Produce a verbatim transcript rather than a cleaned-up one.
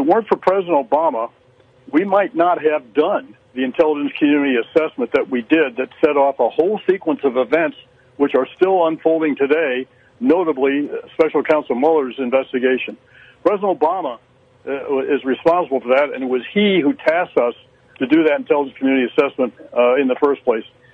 weren't for President Obama, we might not have done the intelligence community assessment that we did that set off a whole sequence of events which are still unfolding today, notably Special Counsel Mueller's investigation. President Obama uh, is responsible for that, and it was he who tasked us to do that intelligence community assessment uh, in the first place.